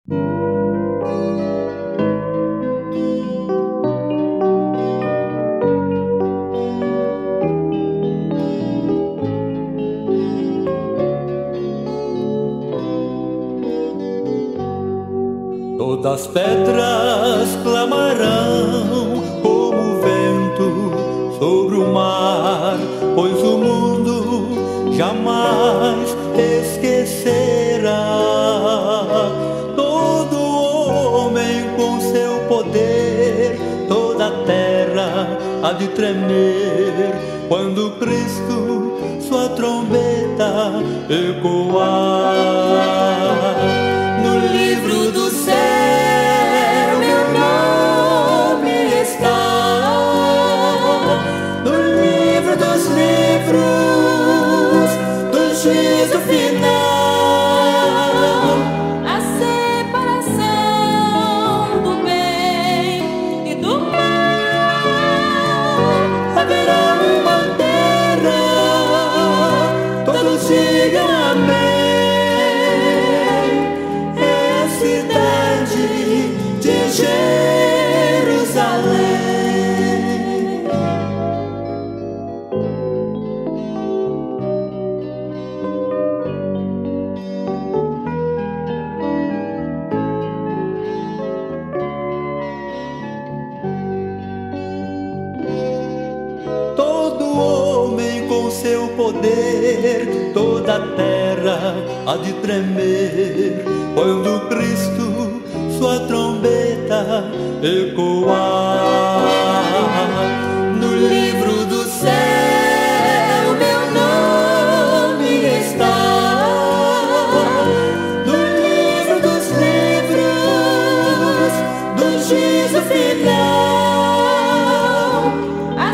Todas as pedras clamarão como o vento sobre o mar, pois o mundo jamais esquecerá. Todo homem com seu poder, toda a terra há de tremer quando Cristo sua trombeta ecoar. No livro do céu meu nome está, no livro dos livros do juízo final. A separação do bem e do mal. Haverá uma terra, todos digam amém. Jerusalém. Todo homem com seu poder, toda a terra há de tremer quando Cristo sua trombeta ecoar. No livro do céu meu nome está, no livro dos livros do juízo final. A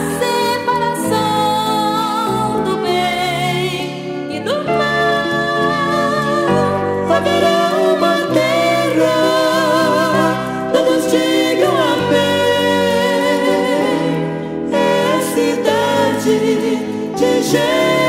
separação do bem e do mal. Haverá uma terra, todos digam amém. É a cidade de Jerusalém.